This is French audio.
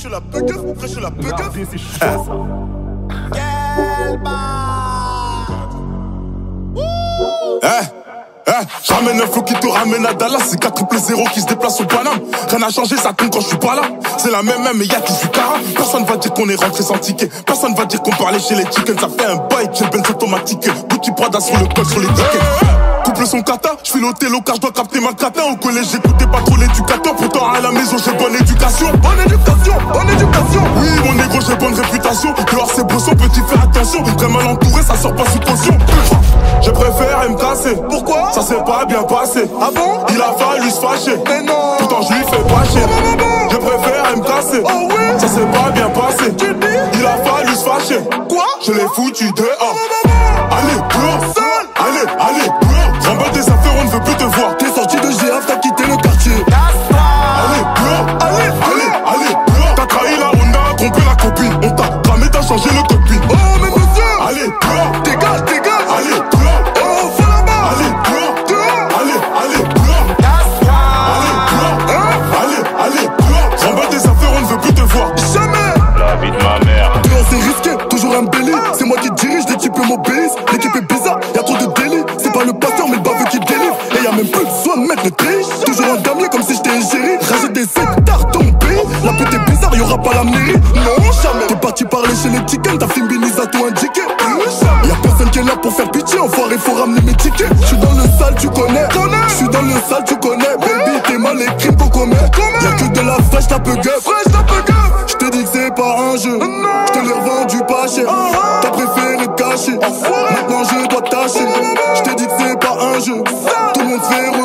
Fraîche la pekeuf, fraîche la pekeuf. J'ramène un flow qui te ramène à Dallas. C'est 4 0 qui se déplace au Paname. Rien n'a changé, ça compte quand je suis pas là. C'est la même, mais y'a 18 carats. Personne va dire qu'on est rentré sans ticket. Personne va dire qu'on parlait chez les chickens. Ça fait un bail, j'ai le Benz automatique. Gucci Prada sur le col, sur les tickets. Couple son kata, j'file au télo car j'dois capter ma cata. Au collège j'écoutais pas trop l'éducateur. Pourtant à la maison j'ai bonne éducation. Bonne éducation, bonne éducation. Oui mon négro j'ai bonne réputation. Dehors c'est brosson, petit fais attention. Très mal entouré, ça sort pas sous caution. Je préfère me casser. Pourquoi? Ça s'est pas bien passé. Ah bon? Il a fallu se fâcher. Mais non. Pourtant je lui fais pas chier. Je préfère me casser. Oh oui. Ça s'est pas bien passé. Tu dis? Il a fallu se fâcher. Quoi? Je l'ai foutu dehors. Allez, dehors. Allez, allez, dehors. Remballe tes affaires, on ne veut plus te voir. T'es sorti de GF, t'as quitté le quartier. Allez, dehors. Allez, allez, allez, dehors. T'as trahi la Honda, trompé la copine. On t'a cramé, t'as changé le cockpit. Oh mais monsieur. Allez, dehors. Dégage, dégage. Allez, dehors. Oh, faut là-bas. Allez, dehors. Dehors. Allez, allez, dehors. Allez, dehors. Allez, allez, dehors. Remballe tes affaires, on ne veut plus te voir. Jamais. La vie de ma mère. Dehors c'est risqué, toujours un belly. C'est moi qui dirige, l'équipe m'obéisse. L'équipe est bizarre, y'a trop de délits. C'est pas le pasteur mais le baveux qui délivre. Et y'a même plus besoin de mettre le tri. Toujours un damier comme si j'étais égérie. Rajoute des hectares ton pays. La pute est bizarre, y'aura pas la mairie. Non jamais. T'es parti parler chez les chickens, ta film Binis a tout indiqué. Y'a personne qui est là pour faire pitié. Enfoiré faut ramener mes tickets. J'suis dans le sale tu connais. J'suis dans le sale tu connais. Baby t'es mal les crimes qu'on commet. Y'a que de la fraîche ta peu gueuf. J't'ai dit que c'est pas un jeu. J'te l'ai revendu pas cher. T'as préféré te cacher. Maintenant je dois tâcher. J't'ai dit que c'est pas un jeu. Tout le monde fait